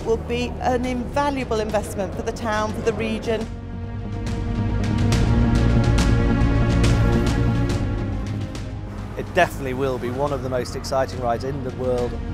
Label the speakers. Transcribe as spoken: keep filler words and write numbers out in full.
Speaker 1: it will be an invaluable investment for the town, for the region.
Speaker 2: It definitely will be one of the most exciting rides in the world.